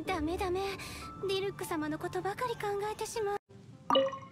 ダメダメ、ディルック様のことばかり考えてしまう。